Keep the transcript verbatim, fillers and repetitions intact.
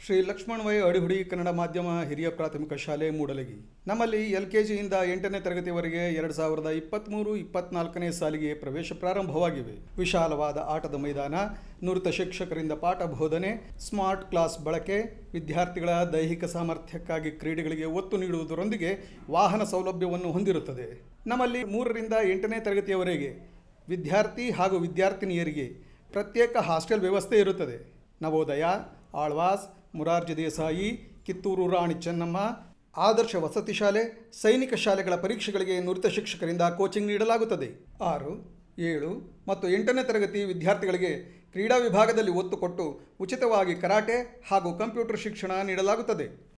Shri Lakshman Y Adihudi Kannada ಮಾಧ್ಯಮ ಹಿರಿಯ ಪ್ರಾಥಮಿಕ ಶಾಲೆ ಮೂಡಲಗಿ. ನಮ್ಮಲ್ಲಿ ಎಲ್ ಕೆ ಜಿಯಿಂದ ಎಂಟನೇ ತರಗತಿವರೆಗೆ ಎರಡು ಸಾವಿರದ ಇಪ್ಪತ್ತ್ಮೂರು ಇಪ್ಪತ್ನಾಲ್ಕನೇ ಸಾಲಿಗೆ ಪ್ರವೇಶ ಪ್ರಾರಂಭವಾಗಿವೆ. ವಿಶಾಲವಾದ ಆಟದ ಮೈದಾನ, ನುರಿತ ಶಿಕ್ಷಕರಿಂದ ಪಾಠ ಬೋಧನೆ, ಸ್ಮಾರ್ಟ್ ಕ್ಲಾಸ್ ಬಳಕೆ, ವಿದ್ಯಾರ್ಥಿಗಳ ದೈಹಿಕ ಸಾಮರ್ಥ್ಯಕ್ಕಾಗಿ ಕ್ರೀಡೆಗಳಿಗೆ ಒತ್ತು ನೀಡುವುದರೊಂದಿಗೆ ವಾಹನ ಸೌಲಭ್ಯವನ್ನು ಹೊಂದಿರುತ್ತದೆ. ನಮ್ಮಲ್ಲಿ ಮೂರರಿಂದ ಎಂಟನೇ ತರಗತಿಯವರೆಗೆ ವಿದ್ಯಾರ್ಥಿ ಹಾಗೂ ವಿದ್ಯಾರ್ಥಿನಿಯರಿಗೆ ಪ್ರತ್ಯೇಕ ಹಾಸ್ಟೆಲ್ ವ್ಯವಸ್ಥೆ ಇರುತ್ತದೆ. ನವೋದಯ, ಆಳ್ವಾಸ್, ಮುರಾರ್ಜಿ ದೇಸಾಯಿ, ಕಿತ್ತೂರು ರಾಣಿ ಚೆನ್ನಮ್ಮ, ಆದರ್ಶ ವಸತಿ ಶಾಲೆ, ಸೈನಿಕ ಶಾಲೆಗಳ ಪರೀಕ್ಷೆಗಳಿಗೆ ನುರಿತ ಶಿಕ್ಷಕರಿಂದ ಕೋಚಿಂಗ್ ನೀಡಲಾಗುತ್ತದೆ. ಆರು, ಏಳು ಮತ್ತು ಎಂಟನೇ ತರಗತಿ ವಿದ್ಯಾರ್ಥಿಗಳಿಗೆ ಕ್ರೀಡಾ ವಿಭಾಗದಲ್ಲಿ ಒತ್ತು ಕೊಟ್ಟು ಉಚಿತವಾಗಿ ಕರಾಟೆ ಹಾಗೂ ಕಂಪ್ಯೂಟರ್ ಶಿಕ್ಷಣ ನೀಡಲಾಗುತ್ತದೆ.